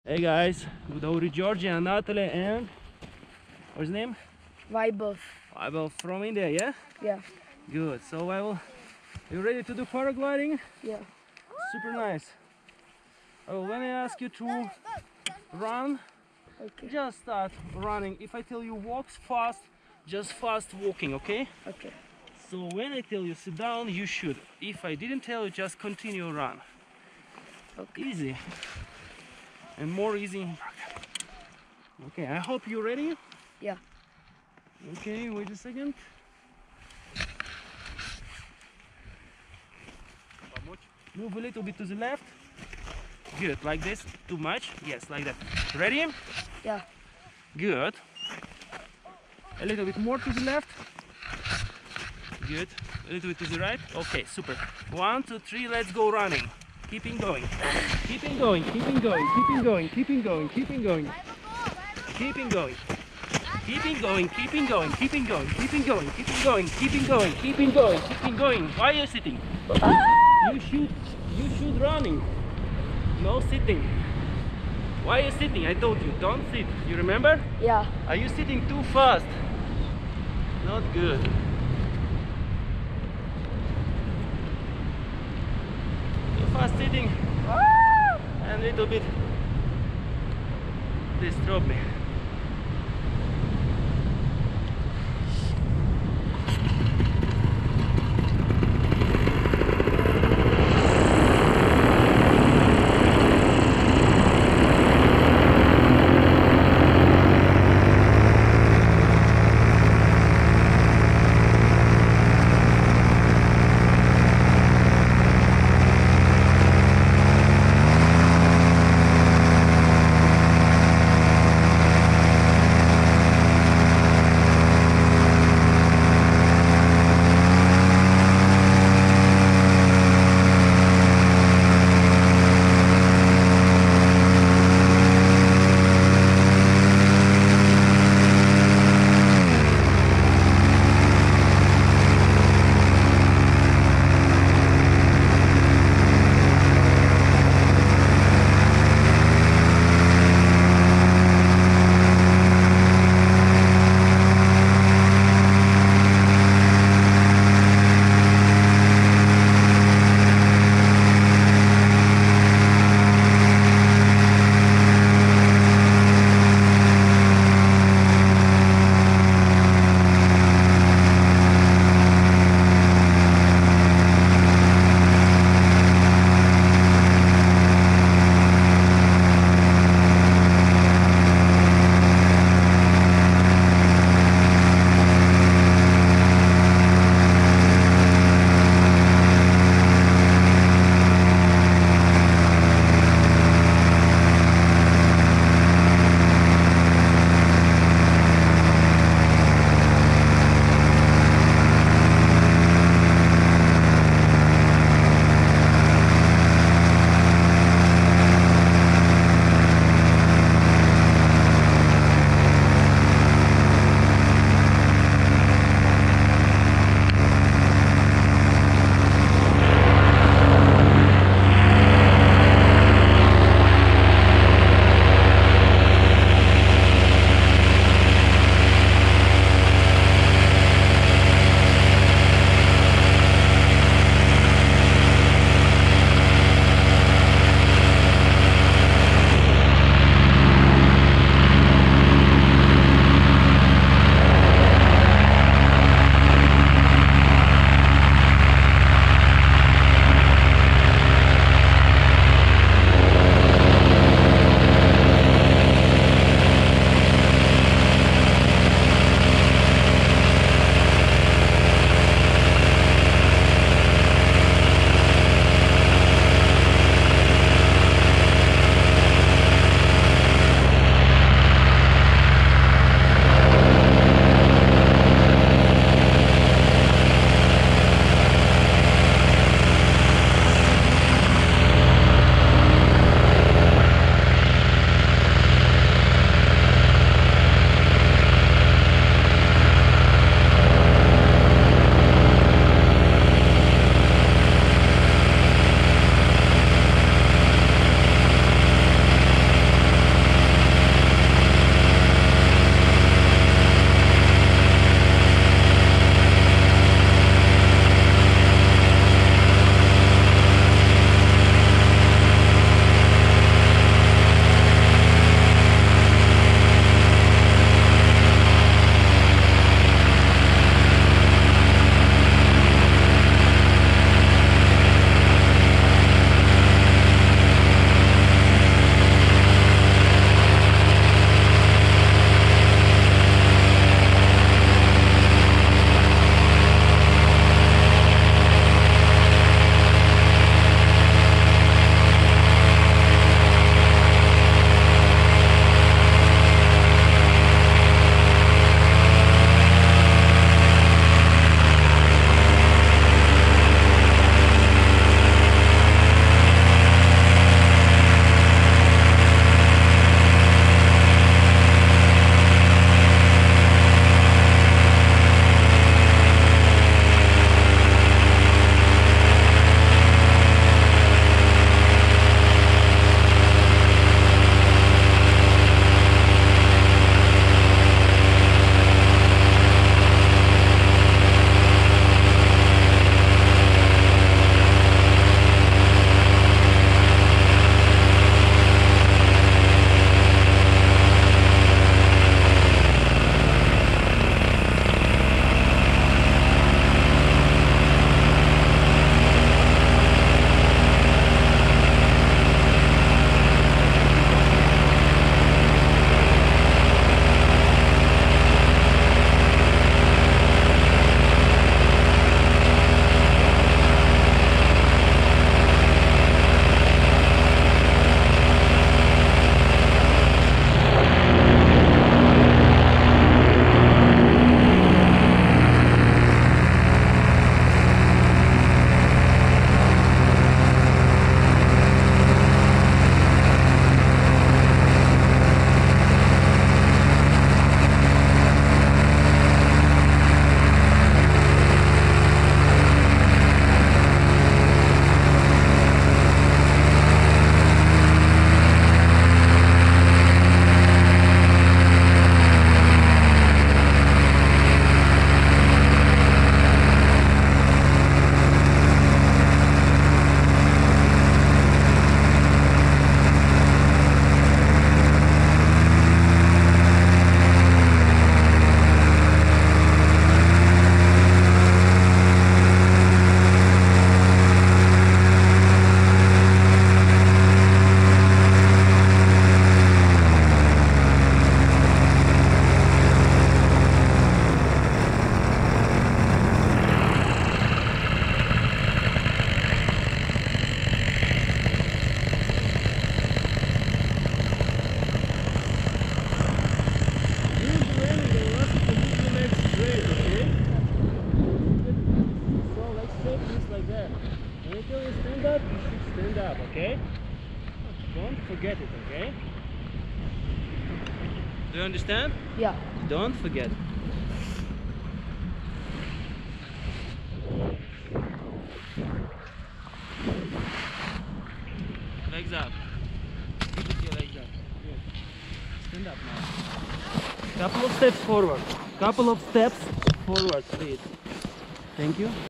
Hey guys, with Auri, Georgia, and Natalie, and what's his name? Vaibhav. Vaibhav from India, yeah? Yeah. Good. So Vaibhav, you ready to do paragliding? Yeah. Super nice. Oh, when I ask you to run, Okay. just start running. If I tell you walks fast, just fast walking, okay? Okay. So when I tell you sit down, you should. If I didn't tell you, just continue run. Okay. Easy. And more easy. Okay, I hope you're ready. Yeah. Okay, wait a second. Move a little bit to the left. Good, like this. Too much? Yes, like that. Ready? Yeah. Good. A little bit more to the left. Good. A little bit to the right. Okay, super. 1, 2, 3, let's go running. Keeping going. Keeping going, keeping going, keeping going, keeping going, keeping going. Keeping going. Keeping going, keeping going, keeping going, keeping going, keeping going, keeping going, keeping going, keeping going. Why are you sitting? You should running. No sitting. Why are you sitting? I told you, don't sit. You remember? Yeah. Are you sitting too fast? Not good. Too fast sitting. And a little bit disturb me. You should stand up, okay? Don't forget it, okay? Do you understand? Yeah. Don't forget. Legs up. Keep with your legs up. Good. Stand up now. Couple of steps forward. Couple of steps forward, please. Thank you.